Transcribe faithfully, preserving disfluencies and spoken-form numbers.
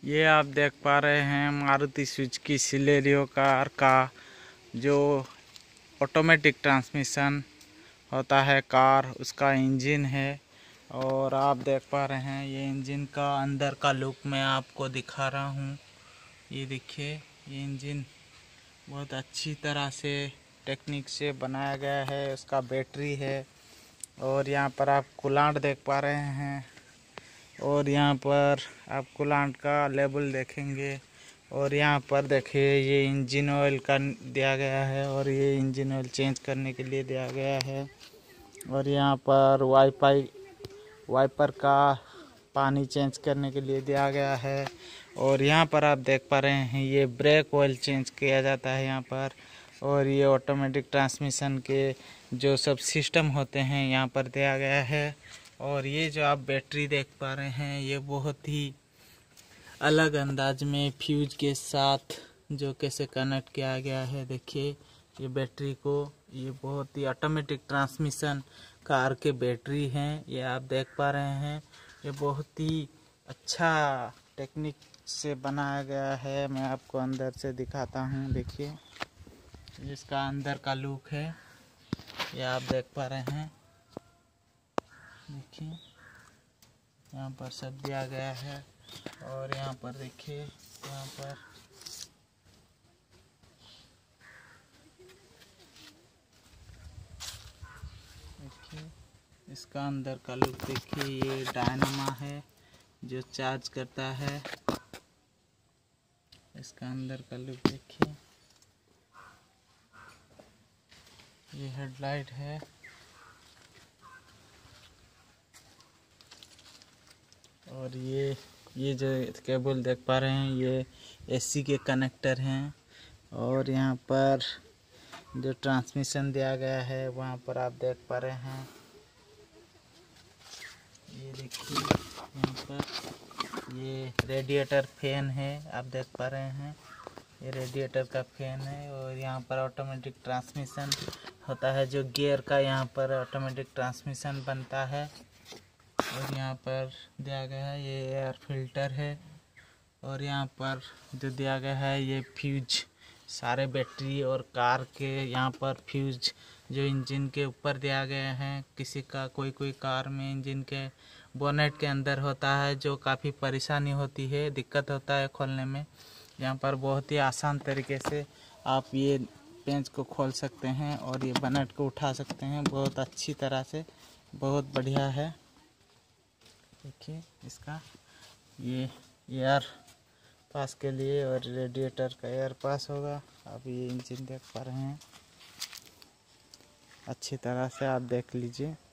ये आप देख पा रहे हैं मारुति सुजुकी सिलेरियो कार का जो ऑटोमेटिक ट्रांसमिशन होता है कार, उसका इंजन है। और आप देख पा रहे हैं ये इंजन का अंदर का लुक मैं आपको दिखा रहा हूँ। ये देखिए, ये इंजन बहुत अच्छी तरह से टेक्निक से बनाया गया है। उसका बैटरी है और यहाँ पर आप कूलांट देख पा रहे हैं और यहाँ पर आप कूलांट का लेवल देखेंगे। और यहाँ पर देखिए ये इंजन ऑयल का दिया गया है और ये इंजन ऑयल चेंज करने के लिए दिया गया है। और यहाँ पर वाईफाई वाइपर का पानी चेंज करने के लिए दिया गया है। और यहाँ पर आप देख पा रहे हैं ये ब्रेक ऑयल चेंज किया जाता है यहाँ पर। और ये ऑटोमेटिक ट्रांसमिशन के जो सब सिस्टम होते हैं यहाँ पर दिया गया है। और ये जो आप बैटरी देख पा रहे हैं ये बहुत ही अलग अंदाज में फ्यूज के साथ जो कैसे कनेक्ट किया गया है। देखिए ये बैटरी को, ये बहुत ही ऑटोमेटिक ट्रांसमिशन कार के बैटरी हैं, ये आप देख पा रहे हैं। ये बहुत ही अच्छा टेक्निक से बनाया गया है। मैं आपको अंदर से दिखाता हूँ। देखिए इसका अंदर का लुक है, ये आप देख पा रहे हैं। देखिए यहाँ पर सब दिया गया है। और यहाँ पर देखिए, यहाँ पर देखिए इसका अंदर का लुक देखिए। ये डायनामा है जो चार्ज करता है। इसका अंदर का लुक देखिए। ये हेडलाइट है। और ये ये जो केबल देख पा रहे हैं ये एसी के कनेक्टर हैं। और यहाँ पर जो ट्रांसमिशन दिया गया है वहाँ पर आप देख पा रहे हैं। ये देखिए यहाँ पर ये रेडिएटर फैन है, आप देख पा रहे हैं। ये रेडिएटर का फैन है। और यहाँ पर ऑटोमेटिक ट्रांसमिशन होता है जो गियर का, यहाँ पर ऑटोमेटिक ट्रांसमिशन बनता है। और यहाँ पर दिया गया है ये एयर फिल्टर है। और यहाँ पर जो दिया गया है ये फ्यूज, सारे बैटरी और कार के यहाँ पर फ्यूज जो इंजन के ऊपर दिया गया है। किसी का कोई कोई कार में इंजन के बोनेट के अंदर होता है जो काफ़ी परेशानी होती है, दिक्कत होता है खोलने में। यहाँ पर बहुत ही आसान तरीके से आप ये पेंच को खोल सकते हैं और ये बोनेट को उठा सकते हैं बहुत अच्छी तरह से, बहुत बढ़िया है। देखिए इसका ये एयर पास के लिए और रेडिएटर का एयर पास होगा। आप ये इंजन देख पा रहे हैं, अच्छी तरह से आप देख लीजिए।